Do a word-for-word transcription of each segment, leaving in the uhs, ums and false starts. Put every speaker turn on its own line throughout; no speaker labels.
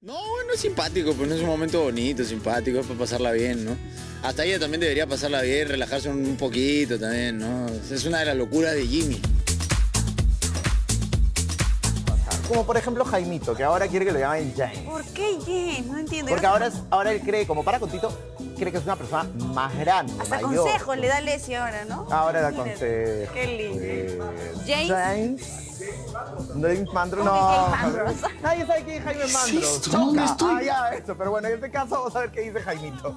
No, bueno, es simpático, pues no es un momento bonito, simpático, es para pasarla bien, ¿no? Hasta ella también debería pasarla bien, relajarse un, un poquito también, ¿no? Es una de las locuras de Jimmy.
Como por ejemplo Jaimito, que ahora quiere que lo llamen James.
¿Por qué James? No entiendo.
Porque ahora, es, ahora él cree, como para con Tito, cree que es una persona más grande,
Hasta
mayor.
consejos le da Leslie ahora, ¿no?
Ahora da consejos.
Qué lindo.
Eh,
James.
James. James Mandros,
¿Cómo
no.
que James Mandros?
Nadie sabe quién es Jaime Mandros.
Sí, ¿dónde estoy?
Ah, ya, eso. Pero bueno, en este caso vamos a ver qué dice Jaimito.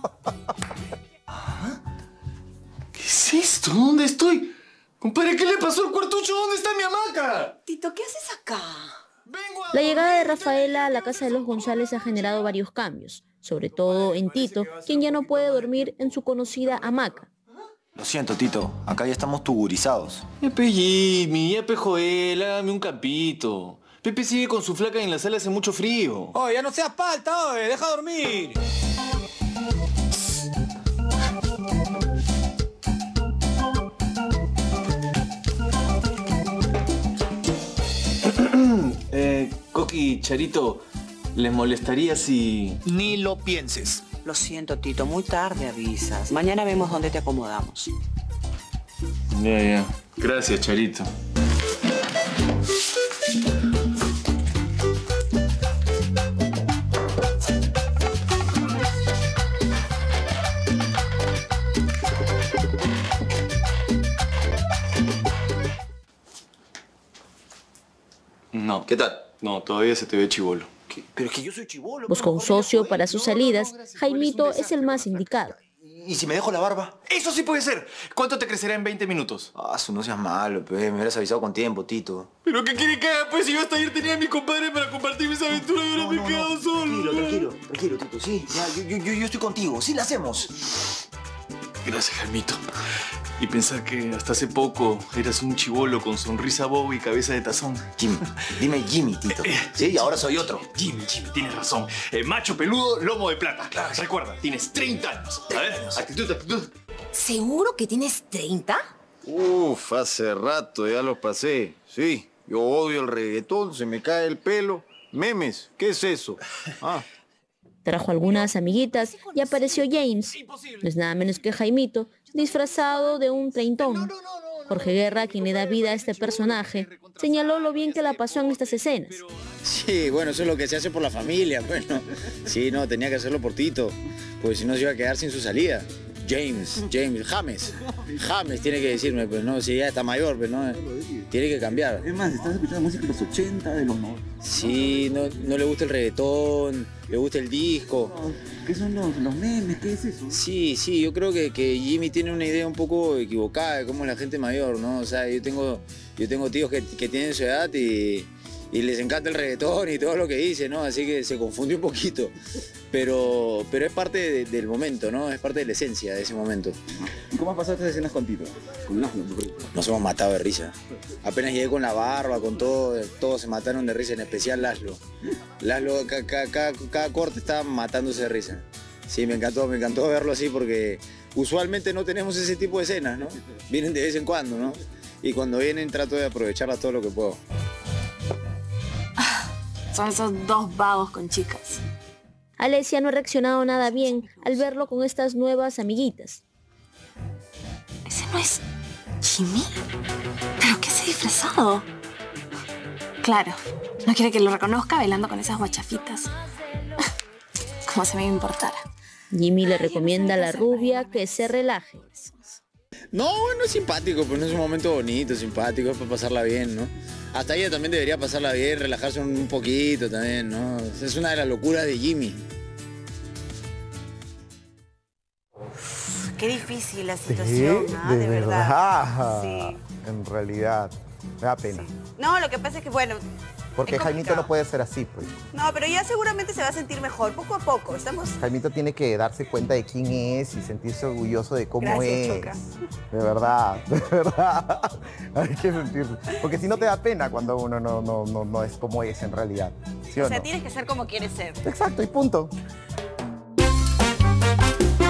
¿Qué es esto? ¿Dónde estoy? Compadre, ¿qué le pasó al cuartucho? ¿Dónde está mi hamaca?
Tito, ¿qué haces acá?
La llegada de Rafaela a la casa de los González ha generado varios cambios, sobre todo en Tito, quien ya no puede dormir en su conocida hamaca.
Lo siento, Tito. Acá ya estamos tugurizados.
Epe Jimmy, Epe Joel, hágame un campito. Pepe sigue con su flaca y en la sala hace mucho frío.
Oye, ya no seas palta, oye, deja dormir.
eh, Coqui, Charito, ¿les molestaría si...?
Ni lo pienses.
Lo siento, Tito, muy tarde avisas. Mañana vemos dónde te acomodamos.
Ya, ya. Gracias, Charito. No.
¿Qué tal?
No, todavía se te ve chibolo.
¿Qué? Pero es que yo soy chibolo.
Busca un socio para sus salidas, Jaimito es el más indicado.
¿Y si me dejo la barba?
¡Eso sí puede ser! ¿Cuánto te crecerá en veinte minutos?
Ah, eso no seas malo, pues. Me hubieras avisado con tiempo, Tito.
¿Pero qué quiere que haga? Pues si yo hasta ayer tenía a mi compadre para compartir mis aventuras y ahora me he quedado solo.
Tranquilo, tranquilo, tranquilo, Tito. Sí, ya, yo, yo, yo, yo estoy contigo. Sí la hacemos.
Gracias, Jaimito. Y pensar que hasta hace poco eras un chibolo con sonrisa boba y cabeza de tazón.
Jimmy, dime Jimmy, Tito. Sí, y ahora soy otro.
Jimmy, Jimmy, tienes razón. Eh, macho peludo, lomo de plata. Claro. Recuerda, tienes treinta años. A ver, actitud, actitud.
¿Seguro que tienes treinta?
Uf, hace rato ya lo pasé. Sí, yo odio el reggaetón, se me cae el pelo. Memes, ¿qué es eso? Ah.
Trajo algunas amiguitas y apareció James, no es nada menos que Jaimito, disfrazado de un treintón. Jorge Guerra, quien le da vida a este personaje, señaló lo bien que la pasó en estas escenas.
Sí, bueno, eso es lo que se hace por la familia, bueno. Sí, no, tenía que hacerlo por Tito, porque si no se iba a quedar sin su salida. James, James, James, James tiene que decirme, pues no, si ya está mayor, pues no, tiene que cambiar.
Es más, estás escuchando música de los ochenta, de los noventa.
Sí, no, no le gusta el reggaetón, le gusta el disco.
¿Qué son los, los memes? ¿Qué es eso?
Sí, sí, yo creo que, que Jimmy tiene una idea un poco equivocada de cómo es la gente mayor, ¿no? O sea, yo tengo, yo tengo tíos que, que tienen su edad y, y les encanta el reggaetón y todo lo que dice, ¿no? Así que se confunde un poquito. Pero, pero es parte de, del momento, ¿no? Es parte de la esencia de ese momento.
¿Cómo has pasado estas escenas con Tito? Con Laszlo, por ejemplo.
Nos hemos matado de risa. Apenas llegué con la barba, con todo, todos se mataron de risa, en especial Laszlo. Laszlo, cada, cada, cada corte estaba matándose de risa. Sí, me encantó, me encantó verlo así porque usualmente no tenemos ese tipo de escenas, ¿no? Vienen de vez en cuando, ¿no? Y cuando vienen trato de aprovecharlas todo lo que puedo.
Son esos dos vagos con chicas.
Alesia no ha reaccionado nada bien al verlo con estas nuevas amiguitas.
¿Ese no es Jimmy? ¿Pero qué hace disfrazado? Claro, no quiere que lo reconozca bailando con esas guachafitas. Como si me importara.
Jimmy le recomienda a la rubia que se relaje.
No, bueno, es simpático, pues no es un momento bonito, simpático, es para pasarla bien, ¿no? Hasta ella también debería pasarla bien, relajarse un, un poquito también, ¿no? Es una de las locuras de Jimmy.
Qué difícil la situación, ¿no?
De,
De verdad.
verdad.
Sí.
En realidad, me da pena.
Sí. No, lo que pasa es que, bueno...
Porque
es
Jaimito
complicado.
no puede ser así, pues.
No, pero ya seguramente se va a sentir mejor, poco a poco. Estamos...
Jaimito tiene que darse cuenta de quién es y sentirse orgulloso de cómo
Gracias,
es.
Choca.
De verdad, de verdad. Hay que sentirse. Porque si no te da pena cuando uno no, no, no, no es como es en realidad. ¿Sí o
O sea,
no?
tienes que ser como quieres ser.
Exacto, y punto.